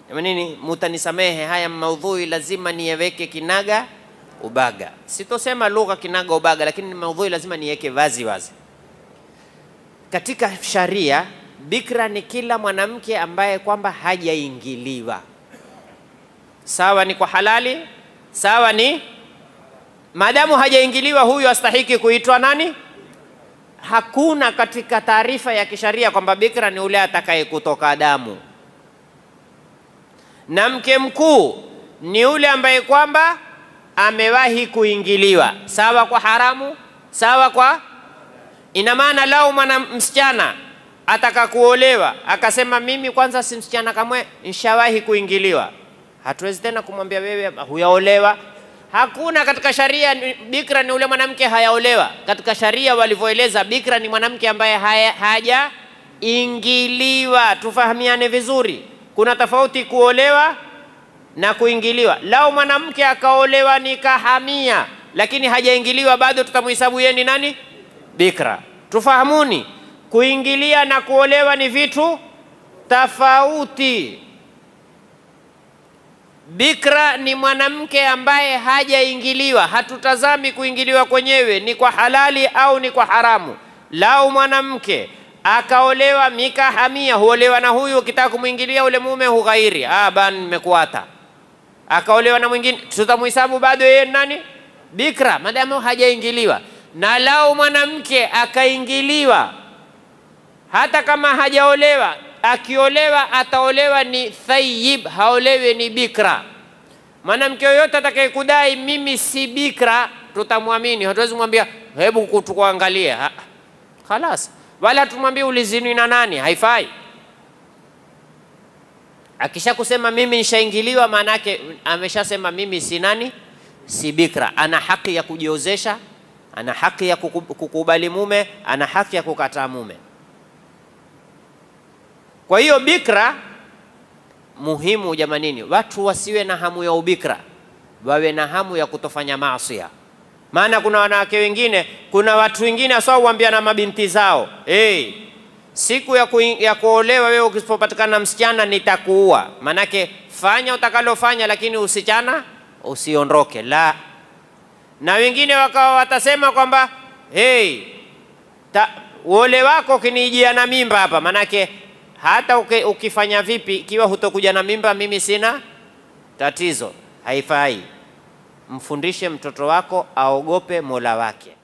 Nini, mutanisamehe, haya maudhui lazima niweke kinaga ubaga. Sitosema lugha kinaga ubaga, lakini maudhui lazima niweke wazi wazi. Katika sharia, bikra ni kila mwanamke ambaye kwamba hajaingiliwa. Sawa ni kwa halali, sawa ni maadamu hajaingiliwa, huyu astahiki kuitwa nani? Hakuna katika taarifa ya kisharia kwamba bikra ni ule atakaye kutoka damu. Na mke mkuu ni ule ambaye kwamba amewahi kuingiliwa, sawa kwa haramu, sawa kwa. Ina maana lao msichana ataka kuolewa akasema mimi kwanza si msichana kamwe, nishawahi kuingiliwa, hatuwezi tena kumwambia wewe huyaolewa. Hakuna katika sharia. Bikra ni ule mwanamke hayaolewa. Katika sharia walivyoeleza, bikra ni mwanamke ambaye hajaingiliwa. Tufahamiane vizuri, kuna tofauti kuolewa na kuingiliwa. Lao mwanamke akaolewa nikahamia lakini hajaingiliwa, bado tutamhesabu yeye ni nani? Bikra. Tufahamuni, kuingilia na kuolewa ni vitu tofauti. Bikra ni mwanamke ambaye hajaingiliwa. Hatutazami kuingiliwa kwenyewe ni kwa halali au ni kwa haramu. Lao mwanamke akaolewa mikahamia, huolewa na huyu, ukitaka kumuingilia ule mume hughairi, nimekuata. Akaolewa na mwingine, tutamhesabu bado yeye nani? Bikra, madamu hajaingiliwa. Na lao mwanamke akaingiliwa, hata kama hajaolewa, akiolewa ataolewa ni thayyib, haolewe ni bikra. Mwanamke yoyote atakayekudai mimi si bikra, tutamwamini. Hatuwezi kumwambia hebu tukuangalie, khalas. Wala tumwambie ulizini na nani, haifai. Akisha kusema mimi nishaingiliwa, maana yake ameshasema mimi si nani? Si bikra. Ana haki ya kujiozesha, ana haki ya kukubali mume, ana haki ya kukataa mume. Kwa hiyo bikra muhimu jamanini, watu wasiwe na hamu ya ubikra, wawe na hamu ya kutofanya maasi. Maana kuna wanawake wengine, kuna watu wengine aswa huambia na mabinti zao, siku ya kuolewa wewe ukipatikana msichana nitakuua. Manake fanya utakalofanya, lakini usichana usiondoke. La. Na wengine wakawa watasema kwamba uole wako kinijia na mimba hapa, manake hata ukifanya vipi, ikiwa hutokuja na mimba mimi sina tatizo. Haifai. Mfundishe mtoto wako aogope Mola wake.